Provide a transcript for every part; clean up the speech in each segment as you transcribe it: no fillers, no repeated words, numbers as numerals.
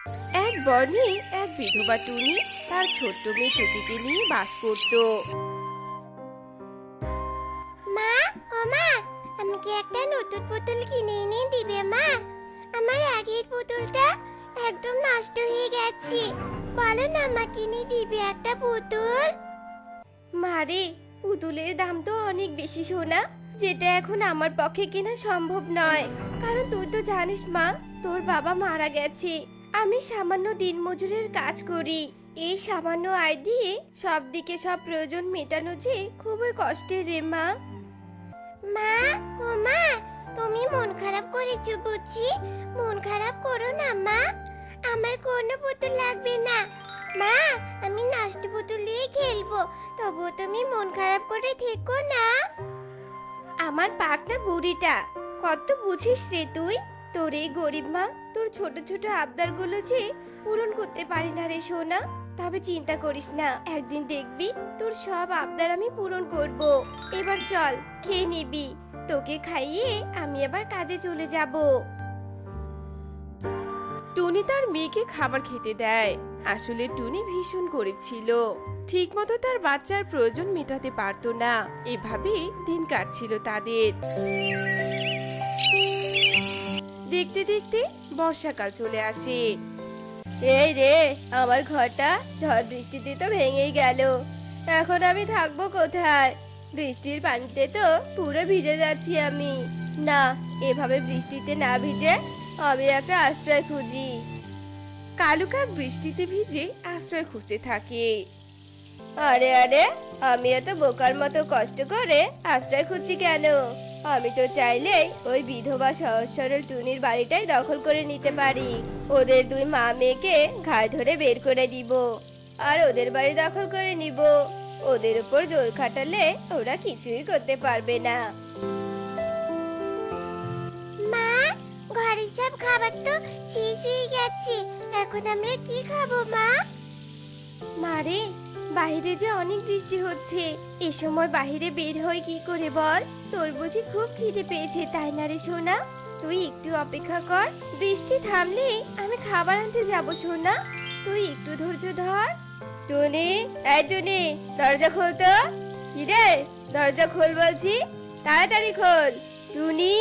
এক বনে এক বিধবা টুনি তার ছোট্ট মেয়ে টুকিকে নিয়ে বাস করত। মা, ও মা, আমাকে একটা নতুন পুতুল কিনে এনে দিবে মা? আমার আগের পুতুলটা একদম নষ্ট হয়ে গেছে। বলো না মা, কিনে দিবে একটা পুতুল? মারে, পুতুলের দাম তো অনেক বেশি সোনা, যেটা এখন আমার পক্ষে কেনা সম্ভব নয়। কারণ তুই তো জানিস মা, তোর বাবা মারা গেছে। আমি সামান্য দিনমজুরের কাজ করি। এই সামান্য আয় দিয়ে সব দিকে সব প্রয়োজন মেটানো যে খুবই কষ্টের রে মা। মা, ও মা, তুমি মন খারাপ করেছো বুঝি? মন খারাপ করো না মা, আমার কোনো পুতুল লাগবে না। মা, আমি নষ্ট পুতুল দিয়ে খেলবো, তবুও তুমি মন খারাপ করে থেকো না। আমার পাকনা বুড়িটা, কত বুঝিস রে তুই? তোর এই গরিব মা তোর ছোট ছোট আবদারগুলো যে পূরণ করতে পারি না রে সোনা। তবে চিন্তা করিস না, একদিন দেখবি তোর সব আবদার আমি পূরণ করব। এবার চল, খেয়ে নিবি। তোকে খাইয়ে আমি আবার কাজে চলে যাব। টুনি তার মেয়েকে খাবার খেতে দেয়। আসলে টুনি ভীষণ গরিব ছিল, ঠিক মতো তার বাচ্চার প্রয়োজন মেটাতে পারতো না। এভাবেই দিন কাটছিল তাদের। দেখতে দেখতে বর্ষাকাল চলে আসে। এই রে, আমার ঘরটা ঝড় বৃষ্টিতে তো ভেঙেই গেল। এখন আমি থাকবো কোথায়? বৃষ্টির পানিতে তো পুরো ভিজে যাচ্ছি আমি। না, এভাবে বৃষ্টিতে না ভিজে আমি একটা আশ্রয় খুঁজি। কালু কাক বৃষ্টিতে ভিজে আশ্রয় খুঁজতে থাকে। আরে আরে, আমি এত বোকার মতো কষ্ট করে আশ্রয় খুঁজছি কেন? আমি তো চাইলেই ওই বিধবা সহজ সরল টুনির বাড়িটাই দখল করে নিতে পারি। ওদের দুই মা মেয়েকে ঘাড় ধরে বের করে দিব, আর ওদের বাড়ি দখল করে নিব। ওদের উপর জোর খাটালে ওরা কিছুই করতে পারবে না। মা, ঘরের সব খাবার তো শেষ হয়ে গেছে, এখন আমরা কি খাবো মা? মারে, বাইরে যে অনেক বৃষ্টি হচ্ছে, এ সময় বাইরে বের হই কি করে বল? তোর বুঝি খুব খিদে পেয়েছে তাই না রে সোনা? তুই একটু অপেক্ষা কর, বৃষ্টি থামলে আমি খাবার আনতে যাব সোনা। তুই একটু ধৈর্য ধর। টুনি, এই টুনি, দরজা খোল তো। কি রে, দরজা খোল বলছি, তাড়াতাড়ি খোল। টুনি।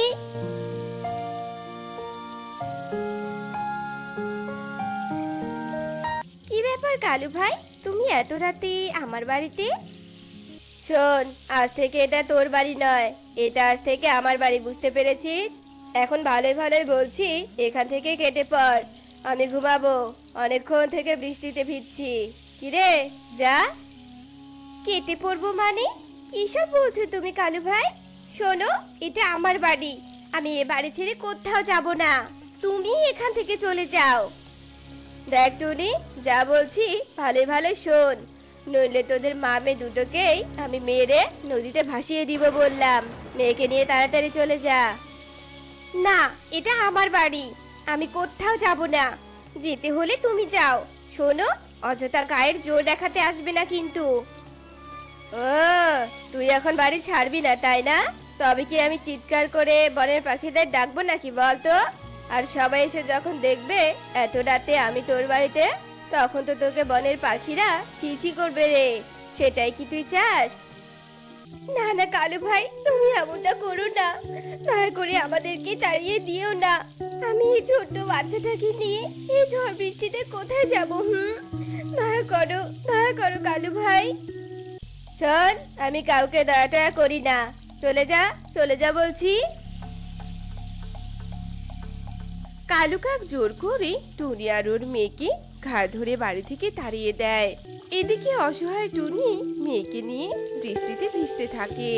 কি ব্যাপার কালু ভাই, তুমি এত রাতে আমার বাড়িতে? শোন, আজ থেকে এটা তোর বাড়ি নয়, এটা আজ থেকে আমার বাড়ি, বুঝতে পেরেছিস? এখন ভালোই ভালোই বলছি, এখান থেকে কেটে পড়। আমি ঘুমাবো, অনেকক্ষণ থেকে বৃষ্টিতে ভিজছি। কিরে, যা। কেটে পড়বো মানে? কিসব বলছো তুমি কালু ভাই? শোনো, এটা আমার বাড়ি, আমি এ বাড়ি ছেড়ে কোথাও যাব না। তুমি এখান থেকে চলে যাও। দেখ টুনি, যা বলছি ভালোই ভালোই শোন, নইলে তোদের মা মেয়ে দুটোকেই আমি মেরে নদীতে ভাসিয়ে দিব বললাম। মেয়েকে নিয়ে তাড়াতাড়ি চলে যা। না, এটা আমার বাড়ি, আমি কোথাও যাব না। যেতে হলে তুমি যাও। শোনো, অযথা গায়ের জোর দেখাতে আসবে না কিন্তু। ও, তুই এখন বাড়ি ছাড়বি না তাই না? তবে কি আমি চিৎকার করে বনের পাখিদের ডাকবো নাকি বলতো? আর সবাই এসে যখন দেখবে এত রাতে আমি তোর বাড়িতে, তখন তো তোকে বনের পাখিরা ছি ছি করবে রে। সেটাই কি তুই চাস? না না কালু ভাই, তুমি এমনটা করো না, দয়া করে আমাদেরকে তাড়িয়ে দিও না। আমি এই ছোট্ট বাচ্চাটাকে নিয়ে এই ঝড় বৃষ্টিতে কোথায় যাব? দয়া করো কালু ভাই। শোন, আমি কাউকে দয়া টয়া করি না, চলে যা, চলে যা বলছি। কালু কাক জোর করে টুনি আর ওর মেয়েকে ঘাড় ধরে বাড়ি থেকে তাড়িয়ে দেয়। এদিকে অসহায় টুনি মেয়েকে নিয়ে বৃষ্টিতে ভিজতে থাকে।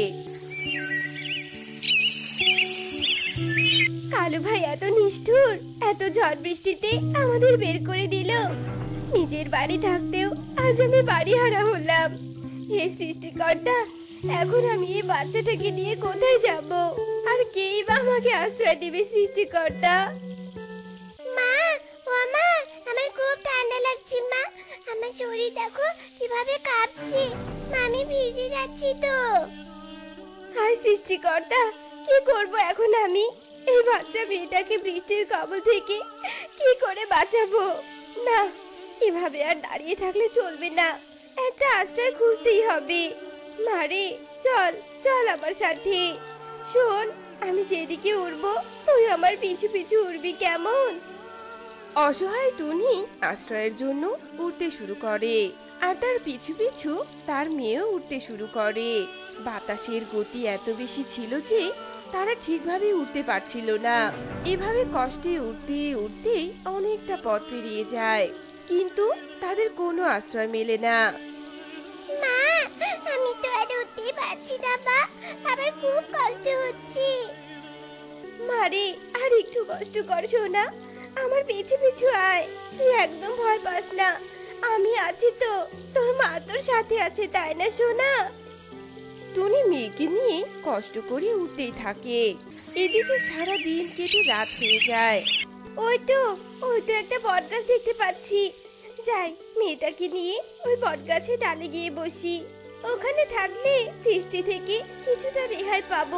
কালু ভাই এত নিষ্ঠুর, এত ঝড় বৃষ্টিতে আমাদের বের করে দিল। নিজের বাড়ি থাকতেও আজ আমি বাড়ি হারা হলাম। হে সৃষ্টিকর্তা, এখন আমি এই বাচ্চাটাকে নিয়ে কোথায় যাব? আর কেই বা আমাকে আশ্রয় দিবে সৃষ্টিকর্তা? মা, ও মা, আমার খুব ঠান্ডা লাগছে মা, আমার শরীর দেখো কিভাবে কাঁপছে, মা, আমি ভিজে যাচ্ছি তো। হায় সৃষ্টিকর্তা, কি করব এখন আমি? এই বাচ্চা মেয়েটাকে বৃষ্টির কবল থেকে কি করে বাঁচাবো? না, এভাবে আর দাঁড়িয়ে থাকলে চলবে না, একটা আশ্রয় খুঁজতেই হবে। মারে, চল চল আমার সাথে। শোন, আমি যেদিকে উড়বো তুই আমার পিছু পিছু উড়বি, কেমন? অসহায় টুনি আশ্রয়ের জন্য উড়তে শুরু করে, আর তার পিছু পিছু তার মেয়েও উঠতে শুরু করে। বাতাসের গতি এত বেশি ছিল যে তারা ঠিকভাবে উঠতে পারছিল না। এভাবে কষ্টে উঠতে উঠতে অনেকটা পথ পেরিয়ে যায়, কিন্তু তাদের কোনো আশ্রয় মেলে না। মা, আমি তো আর উঠতেই পারছি না মা, আমার খুব কষ্ট হচ্ছে। মারে, আর একটু কষ্ট কর সোনা, আমার পিছু পিছু আয়। তুই একদম ভয় পাস না, আমি আছি তো, তোর মা তোর সাথে আছে, তাই না সোনা? টুনি মেয়েকে নিয়ে কষ্ট করে উঠতেই থাকে। এদিকে সারা দিন কেটে রাত হয়ে যায়। ওই তো একটা বটগাছ দেখতে পাচ্ছি। যাই, মেয়েটাকে নিয়ে ওই বটগাছের ডালে গিয়ে বসি, ওখানে থাকলে বৃষ্টি থেকে কিছুটা রেহাই পাবো।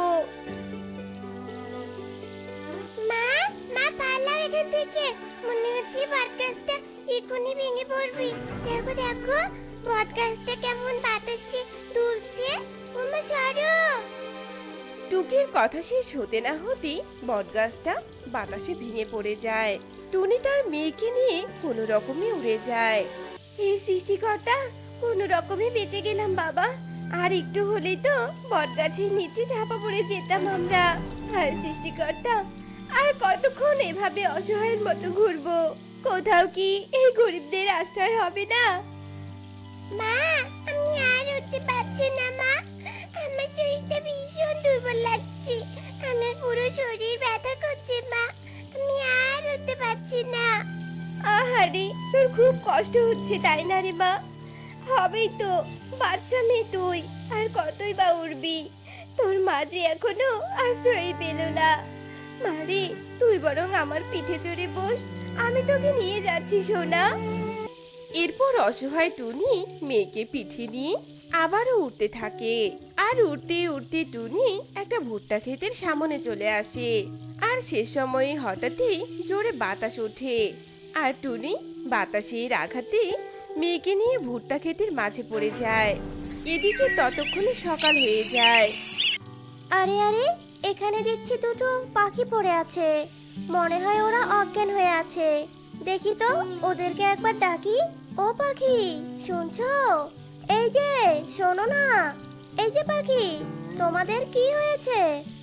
মা, মা পালাও এখান থেকে, মনে হচ্ছে বটগাছটা এখনই ভেঙে পড়বে। দেখো দেখো, বটগাছটা কেমন বাতাসে দুলছে। ওমা সরো। টুকির কথা শেষ হতে না হতেই বটগাছটা বাতাসে ভেঙে পড়ে যায়। টুনি তার মেয়েকে নিয়ে কোনো রকমে উড়ে যায়। হে সৃষ্টিকর্তা, কোনো রকমে বেঁচে গেলাম বাবা, আর একটু হলেই তো বটগাছের নিচে ঝাঁপা পড়ে যেতাম আমরা। আর সৃষ্টিকর্তা, আর কতক্ষণ এভাবে অসহায়ের মতো ঘুরবো? কোথাও কি এই গরিবদের আশ্রয় হবে না? মা, আমি আর উঠতে পারছি না মা, আমার শরীরটা ভীষণ দুর্বল লাগছে, আমার পুরো শরীর ব্যথা করছে মা, আমি আর উঠতে পারছি না। আহারে, তোর খুব কষ্ট হচ্ছে তাই না রে মা? হবেই তো, বাচ্চা মেয়ে তুই, আর কতই বা উড়বি? তোর মা যে এখনো আশ্রয় পেল না। মারে, তুই বরং আমার পিঠে চড়ে বস, আমি তোকে নিয়ে যাচ্ছি সোনা। এরপর অসহায় টুনি মেয়েকে পিঠে নিয়ে আবারও উঠতে থাকে, আর উঠতে উঠতে টুনি একটা ভুট্টা ক্ষেতের সামনে চলে আসে। আর সে সময় হঠাৎই জোরে বাতাস ওঠে, আর টুনি বাতাসের আঘাতে মেয়েকে নিয়ে ভুট্টা ক্ষেতের মাঝে পড়ে যায়। এদিকে ততক্ষণে সকাল হয়ে যায়। আরে আরে, এখানে দেখছি দুটো পাখি পড়ে আছে, মনে হয় ওরা অজ্ঞান হয়ে আছে। দেখি তো, ওদেরকে একবার ডাকি। ও পাখি, শুনছো? এই যে শোনো না, এই যে পাখি, তোমাদের কি হয়েছে?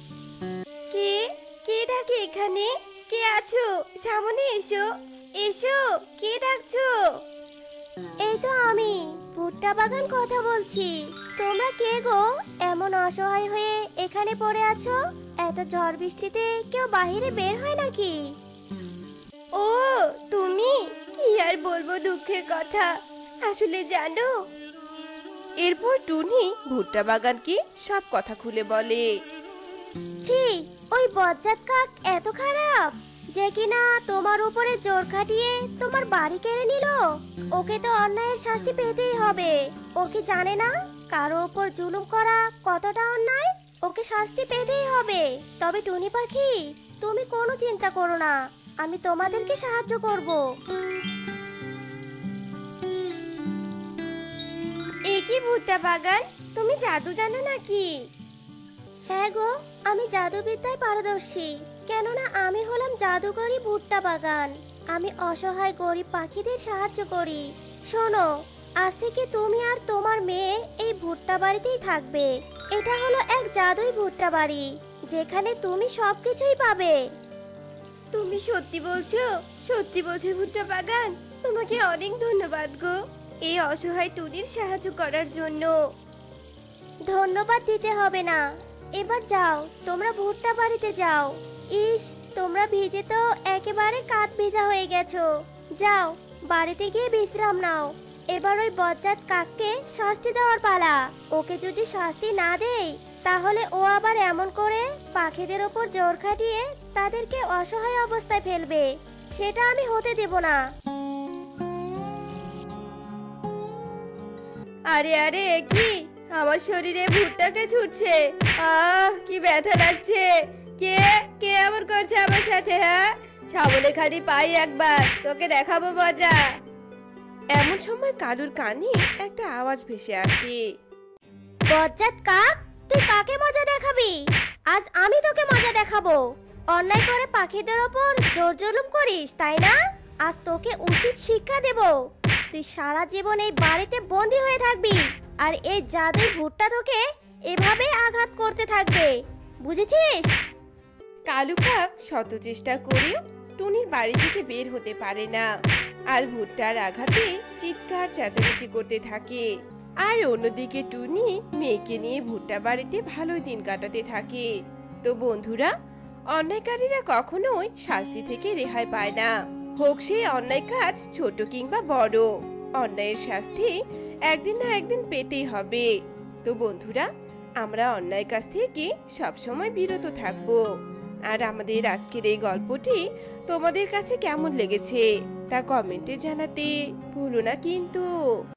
কে কে ডাকে এখানে? কে আছো? সামনে এসো, এসো, কে ডাকছো? এই তো আমি, ভুট্টা বাগান কথা বলছি। তোমরা কে গো, এমন অসহায় হয়ে এখানে পড়ে আছো? এত ঝড় বৃষ্টিতে কেউ বাইরে বের হয় নাকি? ও তুমি, কি আর বলবো দুঃখের কথা, আসলে জানো। এরপর টুনি ভুট্টা বাগানকে সব কথা খুলে বলে। ছি, ওই বজ্জাত কাক এত খারাপ যে কিনা তোমার উপরে জোর খাটিয়ে তোমার বাড়ি কেড়ে নিল। ওকে তো অন্যায়ের শাস্তি পেতেই হবে। ও কি জানে না কারো উপর জুলুম করা কতটা অন্যায়? ওকে শাস্তি পেতেই হবে। তবে টুনি পাখি, তুমি কোনো চিন্তা করো না, আমি তোমাদেরকে সাহায্য করব। এ কি ভুট্টা বাগান, তুমি জাদু জানো নাকি? হ্যাঁ গো, আমি জাদুবিদ্যায় পারদর্শী। কেননা আমি হলাম জাদুকরি ভুট্টা বাগান। আমি অসহায় গরিব পাখিদের সাহায্য করি। শোনো, আজ থেকে তুমি আর তোমার মেয়ে এই ভুট্টা বাড়িতেই থাকবে। এটা হলো এক জাদুই ভুট্টা বাড়ি, যেখানে তুমি সবকিছুই পাবে। তুমি সত্যি বলছো? সত্যি বলছো ভুট্টা বাগান? তোমাকে অনেক ধন্যবাদ গো, এই অসহায় টুনির সাহায্য করার জন্য। ধন্যবাদ দিতে হবে না, এবার যাও, তোমরা ভুট্টা বাড়িতে যাও। ইস, তোমরা ভিজে তো একেবারে কাঠ ভেজা হয়ে গেছো। যাও, বাড়িতে গিয়ে বিশ্রাম নাও। এবার ওই বজ্জাত কাককে শাস্তি দেওয়ার পালা। ওকে যদি শাস্তি না দেই, তাহলে ও আবার এমন করে পাখিদের ওপর জোর খাটিয়ে তাদেরকে অসহায় অবস্থায় ফেলবে। সেটা আমি হতে দেব না। আরে আরে, এ কি, আমার শরীরে ভুট্টাকে ছুটছে, কি ব্যথা লাগছে। কে কে এমন করছে আমার সাথে? হ্যাঁ, সামনে খালি পাই একবার, তোকে দেখাবো মজা। এমন সময় কালুর কানে একটা আওয়াজ ভেসে আসে। বজ্জাত কাক, তুই কাকে মজা দেখাবি? আজ আমি তোকে মজা দেখাবো। অন্যায় করে পাখিদের ওপর জোর জুলুম করিস, তাই না? আজ তোকে উচিত শিক্ষা দেব। তুই সারা জীবন এই বাড়িতে বন্দি হয়ে থাকবি, আর এই জাদুই ভূতটা তোকে এভাবে আঘাত করতে থাকবে, বুঝেছিস? কালু কাক শত চেষ্টা করেও টুনির বাড়ি থেকে বের হতে পারে না, আর ভুট্টার আঘাতে চিৎকার চেঁচামেচি করতে থাকে। আর অন্যদিকে টুনি মেয়েকে নিয়ে ভুট্টা বাড়িতে ভালোই দিন কাটাতে থাকে। তো বন্ধুরা, অন্যায়কারীরা কখনোই শাস্তি থেকে রেহাই পায় না, হোক সেই অন্যায় কাজ ছোট কিংবা বড়। অন্যায়ের শাস্তি একদিন না একদিন পেতেই হবে। তো বন্ধুরা, আমরা অন্যায় কাজ থেকে সবসময় বিরত থাকবো। আর আমাদের আজকের এই গল্পটি তোমাদের কাছে কেমন লেগেছে তা কমেন্টে জানাতে ভুলো না কিন্তু।